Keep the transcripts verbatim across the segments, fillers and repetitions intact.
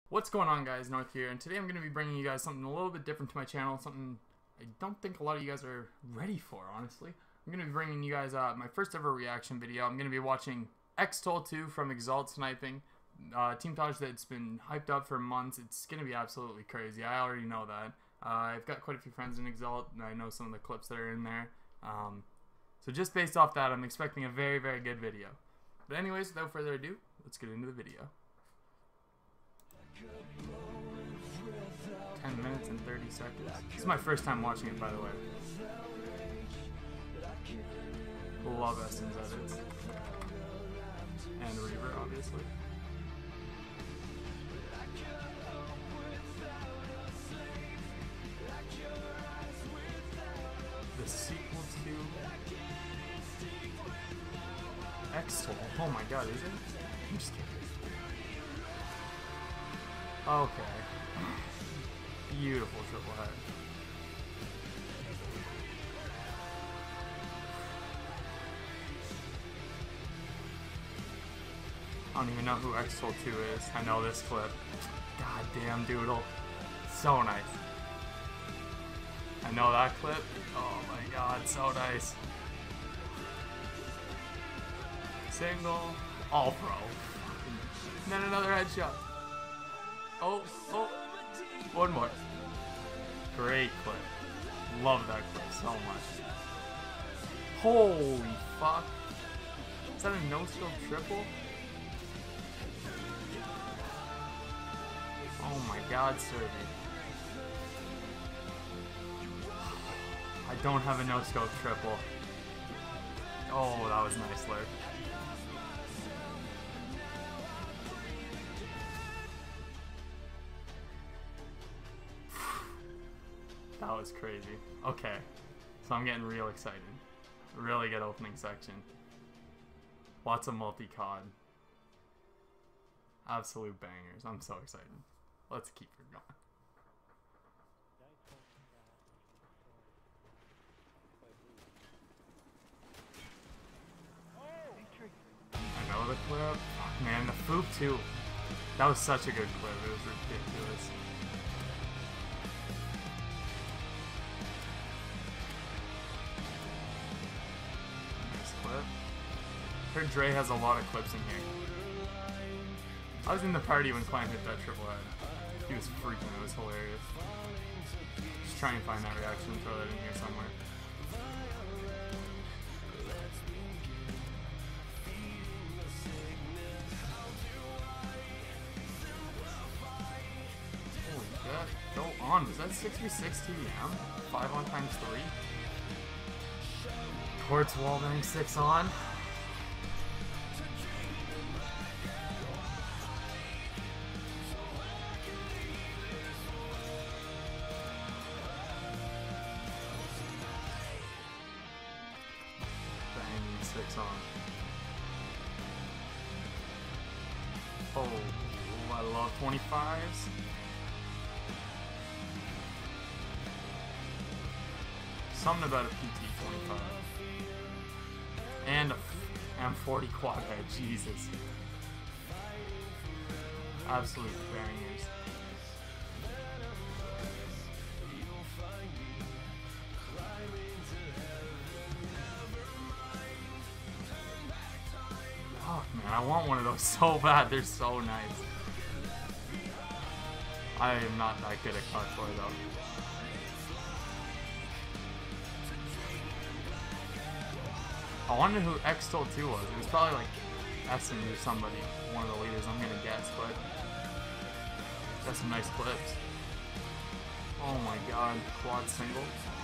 What's going on, guys? North here, and today I'm going to be bringing you guys something a little bit different to my channel, something I don't think a lot of you guys are ready for, honestly. I'm going to be bringing you guys uh, my first ever reaction video. I'm going to be watching EXTOL two from Exalt Sniping, uh, Team Taj that's been hyped up for months. It's going to be absolutely crazy. I already know that. Uh, I've got quite a few friends in Exalt, and I know some of the clips that are in there. Um, so just based off that, I'm expecting a very, very good video. But anyways, without further ado, let's get into the video. ten minutes and thirty seconds. This is my first time watching it, by the way. Love Essence edits. And Reaver, obviously. The sequel to EXTOL. Oh my god, is it? I'm just kidding. Okay. Beautiful triple head. I don't even know who EXTOL two is. I know this clip. Goddamn doodle. So nice. I know that clip. Oh my god, so nice. Single. All pro. And then another headshot. Oh, oh. One more. Great clip. Love that clip so much. Holy fuck. Is that a no-scope triple? Oh my god, Serby. I don't have a no-scope triple. Oh, that was nice, Lurk. That was crazy. Okay, so I'm getting real excited. Really good opening section. Lots of multi-cod. Absolute bangers. I'm so excited. Let's keep it going. I know the clip. Fuck, man, the Foop too. That was such a good clip. It was ridiculous. Heard Dre has a lot of clips in here. I was in the party when Klein hit that triple head. He was freaking, it was hilarious. Just try and find that reaction and throw that in here somewhere. Holy shit, go on. Was that six v six T D M? five on times three? Quartz wallbang six on. Six on. Oh, I love twenty-fives. Something about a P T twenty-five. And a M forty quad head, Jesus. Absolute bangers. Man, I want one of those so bad. They're so nice. I am not that good at contour though. I wonder who EXTOL two was. It was probably like Essen or somebody, one of the leaders I'm gonna guess, but got some nice clips. Oh my god, quad single.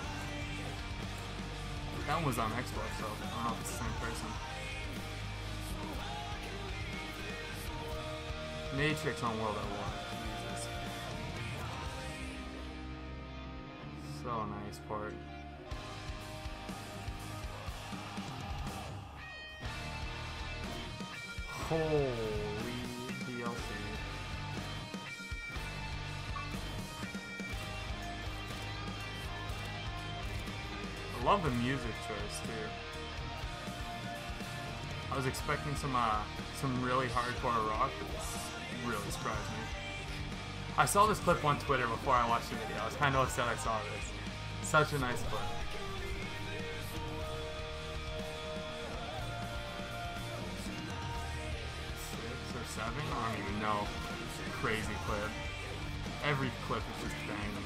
That one was on Xbox, so I don't know if it's the same person. Matrix on World at War. Jesus. So nice part. Holy D L C. I love the music choice too. I was expecting some uh, some really hardcore rock, but this really surprised me. I saw this clip on Twitter before I watched the video. I was kind of upset I saw this. Such a nice clip. Six or seven? I don't even know. Crazy clip. Every clip is just banging.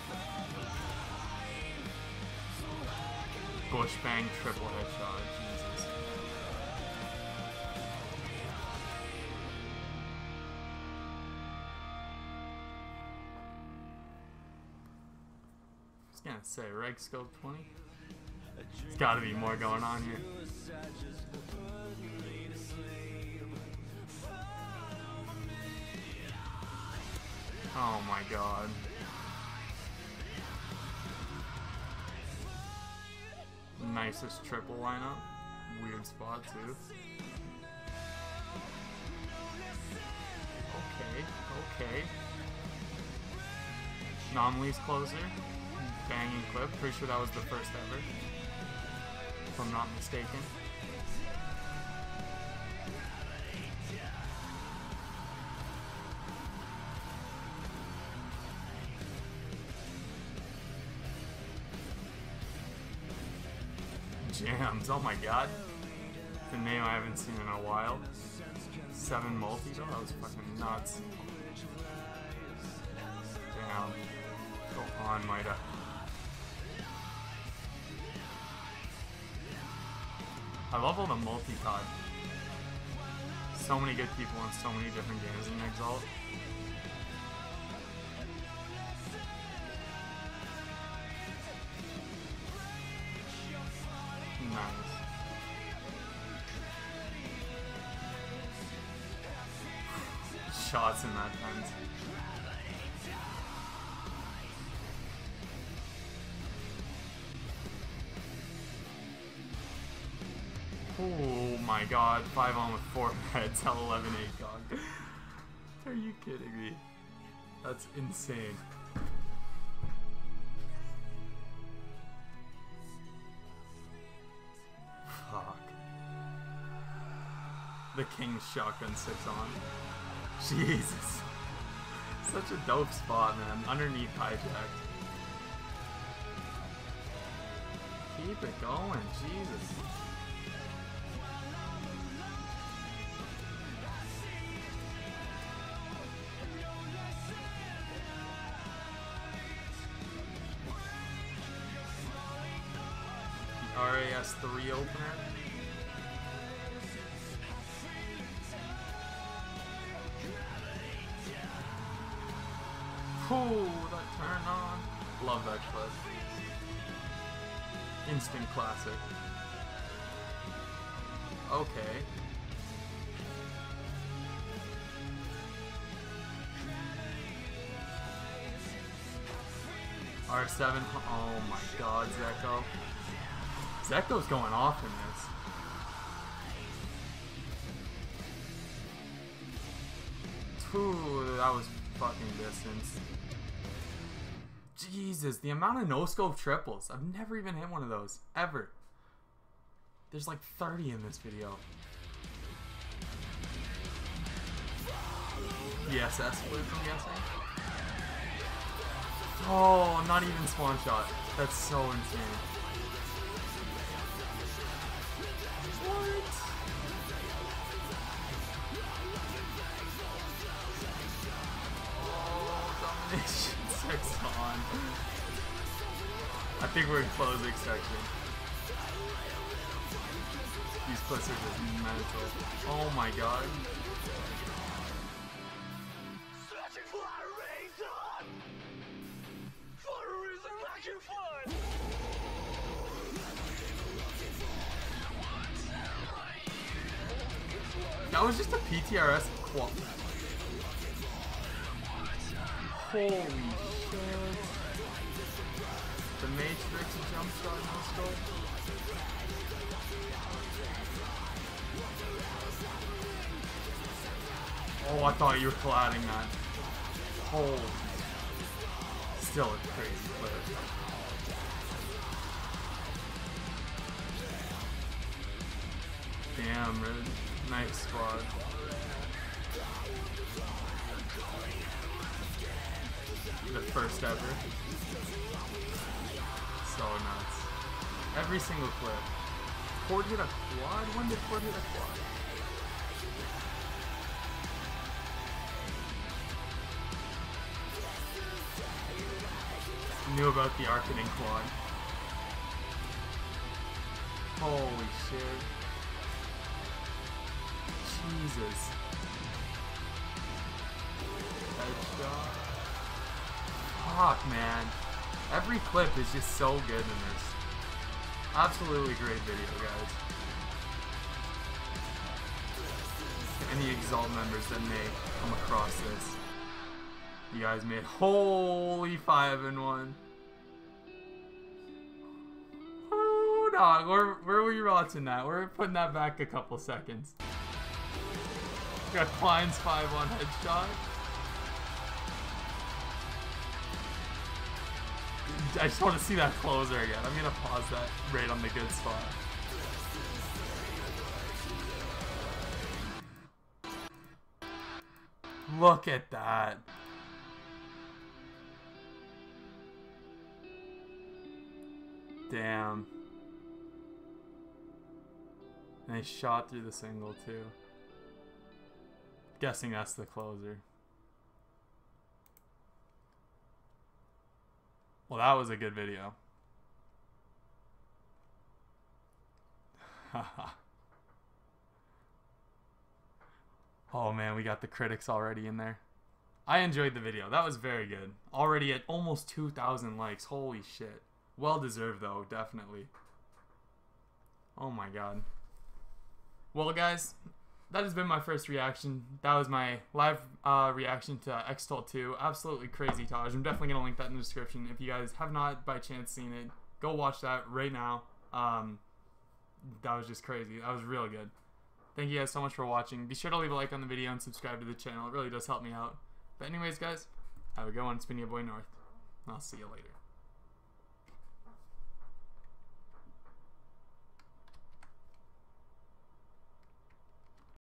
Bush bang triple headshot. Jesus. I was gonna say reg scope twenty. There's gotta be more going on here. Oh my god. Nicest triple lineup. Weird spot too. Okay, okay. Anomalies closer. Banging clip. Pretty sure that was the first ever. If I'm not mistaken. Jams, oh my god. The name I haven't seen in a while. Seven multi, oh that was fucking nuts. Damn. Go on, Mida. I love all the multi-cod. So many good people in so many different games in Exalt. Nice. Shots in that tent. Oh my god, five on with four heads, L eleven eight dog. Are you kidding me? That's insane. Fuck. The King's shotgun six on. Jesus. Such a dope spot, man. Underneath hijack. Keep it going, Jesus. R A S three opener. Ooh, that turn on. Love that clip. Instant classic. Okay. R seven. Oh my god, Zeko. Zeko's going off in this. Ooh, that was fucking distance. Jesus, the amount of no-scope triples. I've never even hit one of those. Ever. There's like thirty in this video. E S S flip, I'm guessing. Oh, not even spawn shot. That's so insane. What? Oh, domination six on. I think we're in closing section. These clips are just mental. Oh my god. That was just a P T R S qual. Holy shit. The Matrix jump shot no scope. Oh, I thought you were colliding that. Holy. Still a crazy clip. Damn, Red. Nice squad. First ever. So nuts. Every single clip. Cord hit a quad? When did Cord hit a quad? Knew about the Arcading quad. Holy shit. Jesus. Headshot. Fuck, man. Every clip is just so good in this. Absolutely great video, guys. Any Exalt members that may come across this, you guys made holy five and one. Oh, dog. Where, where were you watching that? We're putting that back a couple seconds. Got Klein's five one headshot. I just want to see that closer again. I'm gonna pause that right on the good spot. Look at that. Damn. Nice shot through the single too. Guessing that's the closer. Well, that was a good video. Oh man, we got the critics already in there. I enjoyed the video. That was very good. Already at almost two thousand likes. Holy shit. Well deserved though, definitely. Oh my god. Well guys, that has been my first reaction. That was my live uh, reaction to EXTOL two. Absolutely crazy Taj. I'm definitely going to link that in the description. If you guys have not by chance seen it, go watch that right now. Um, that was just crazy. That was really good. Thank you guys so much for watching. Be sure to leave a like on the video and subscribe to the channel. It really does help me out. But anyways guys, have a good one. It's been your boy North. And I'll see you later.